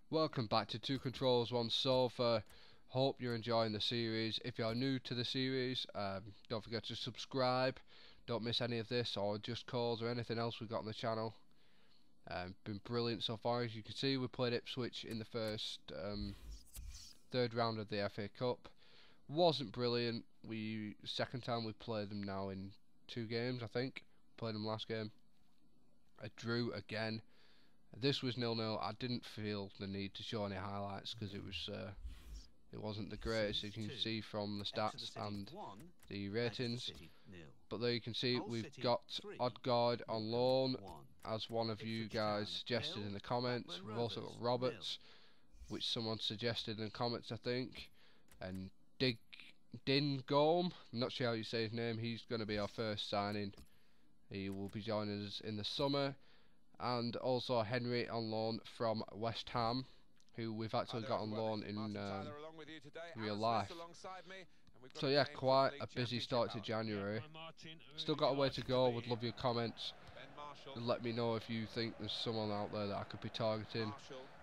Welcome back to Two Controls, One Sofa. Hope you're enjoying the series. If you're new to the series, don't forget to subscribe. Don't miss any of this or just calls or anything else we've got on the channel. Been brilliant so far. As you can see, we played Ipswich in the first third round of the FA Cup. Wasn't brilliant. Second time we played them now in 2 games, I think. Played them last game. A drew again. This was 0-0. I didn't feel the need to show any highlights because it wasn't the greatest, as you can see from the stats and the ratings. But there you can see we've got Odegaard on loan, as one of you guys suggested in the comments. We've also got Roberts, which someone suggested in the comments, I think, and Dingolm. I'm not sure how you say his name. He's going to be our first signing. He will be joining us in the summer. And also Henry on loan from West Ham, who we've actually got on loan in real life. So yeah, quite a busy start to January. Still got a way to go. Would love your comments. Let me know if you think there's someone out there that I could be targeting.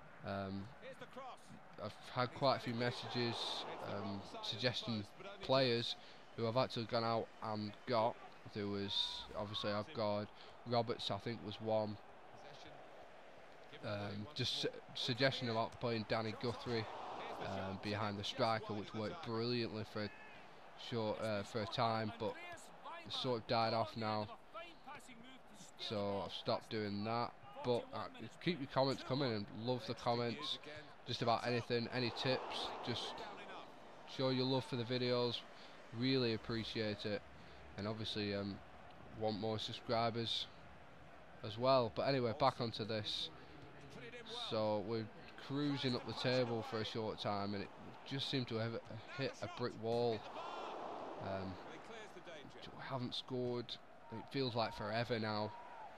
I've had quite a few messages suggesting players who I've actually gone out and got. There was obviously Odegaard, Roberts I think was one. Just suggestion about playing Danny Guthrie behind the striker, which worked brilliantly for a time, but it's sort of died off now, so I've stopped doing that. But keep your comments coming, and love the comments, just about anything, any tips. Just show your love for the videos, really appreciate it, and obviously want more subscribers as well. But anyway, back onto this. So we're cruising up the table for a short time, and it just seemed to have hit a brick wall. We haven't scored. It feels like forever now.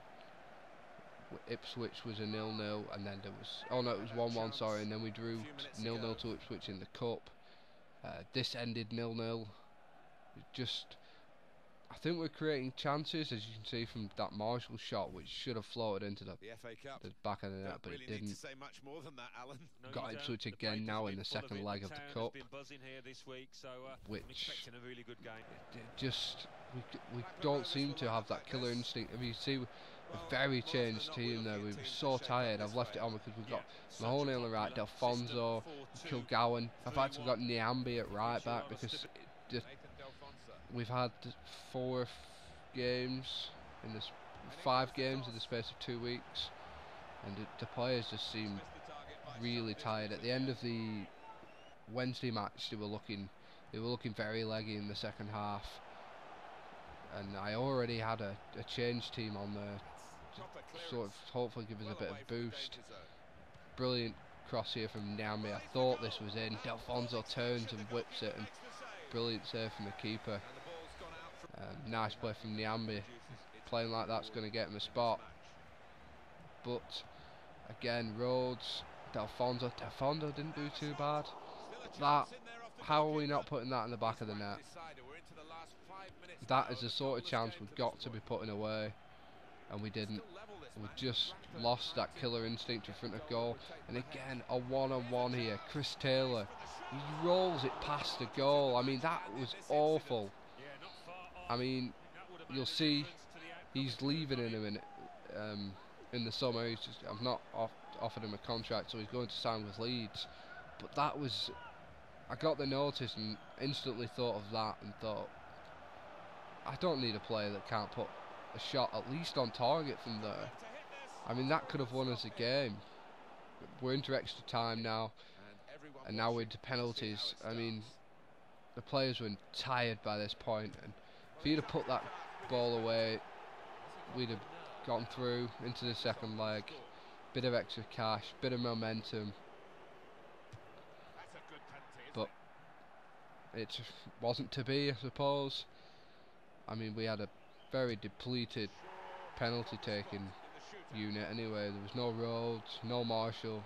Ipswich was a 0-0, and then there was, oh no, it was 1-1, sorry, and then we drew 0-0 to Ipswich in the cup. This ended 0-0. Just, I think we're creating chances, as you can see from that Marshall shot, which should have floated into the back of the net, but it didn't. Got Ipswich again now in the second leg of the cup, which just we don't seem to have that killer instinct. If you see, a very changed team there. We were so tired. I've left it on because we've got Mahoney on the right, Delfonso, Kilgowan. I've actually got Niambi at right back because we've had 4 games in this 5 games in the space of 2 weeks, and the players just seem really tired. At the end of the Wednesday match, they were looking very leggy in the second half, and I already had a change team on there to sort of hopefully give us a bit of boost. Brilliant cross here from Niambi. I thought this was in. Delfonso turns and whips it, and brilliant save from the keeper. Nice play from Niambi. Playing like that's going to get him a spot. But again, Rhodes, Delfonso didn't do too bad. How are we not putting that in the back of the net? That is the sort of chance we've got to be putting away, and we didn't. We just lost that killer instinct in front of goal. And again, a one-on-one here. Chris Taylor, he rolls it past the goal. I mean, that was awful. I mean, you'll see he's leaving in a minute in the summer. I've not offered him a contract, so he's going to sign with Leeds. But that was, I got the notice and instantly thought of that and thought, I don't need a player that can't put a shot at least on target from there. I mean, that could have won us a game. We're into extra time now, and now we're into penalties. I mean, the players were tired by this point, and if he'd have put that ball away, we'd have gone through into the second leg. Bit of extra cash, bit of momentum, but it wasn't to be, I suppose. I mean, we had a very depleted penalty taking unit anyway. There was no Rhodes, no Marshall.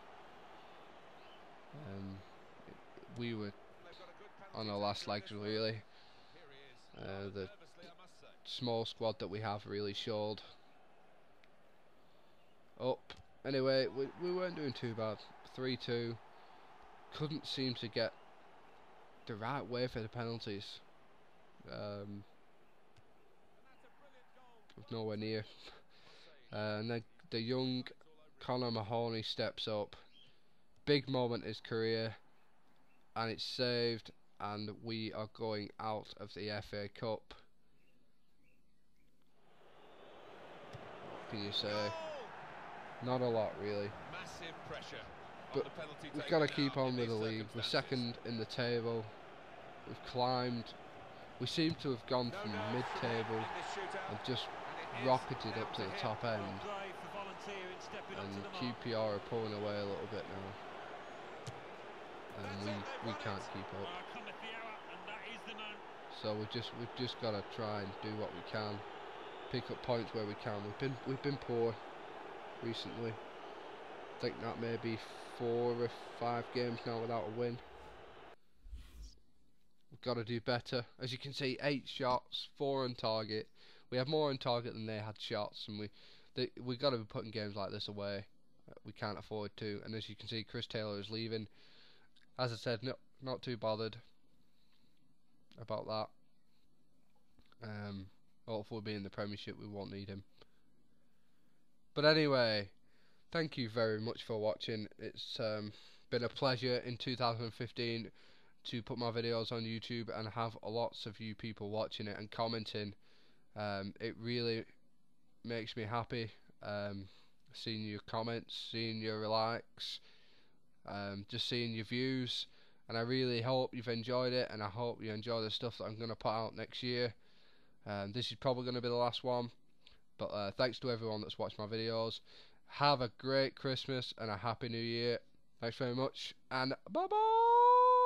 We were on our last legs really. The small squad that we have really showed. Up, Anyway, we weren't doing too bad. 3-2. Couldn't seem to get the right way for the penalties. Was nowhere near. And then the young Conor Mahoney steps up. Big moment in his career, and it's saved, and we are going out of the FA Cup. What can you say? Not a lot, really. Massive pressure. But we've got to keep on with the league. We're second in the table. We've climbed. We seem to have gone from mid-table and just rocketed up to the top end. And QPR are pulling away a little bit now. And we can't keep up. So we've just got to try and do what we can. Pick up points where we can. We've been poor recently. I think that may be 4 or 5 games now without a win. We've got to do better. As you can see, 8 shots, 4 on target. We have more on target than they had shots, and we've got to be putting games like this away. We can't afford to. And as you can see, Chris Taylor is leaving. As I said, not too bothered about that. Hopefully, we'll be in the Premiership. We won't need him. But anyway, thank you very much for watching. It's been a pleasure in 2015 to put my videos on YouTube and have lots of you people watching it and commenting. It really makes me happy seeing your comments, seeing your likes, just seeing your views. And I really hope you've enjoyed it, and I hope you enjoy the stuff that I'm going to put out next year. This is probably going to be the last one, but thanks to everyone that's watched my videos. Have a great Christmas and a happy New Year. Thanks very much, and bye bye.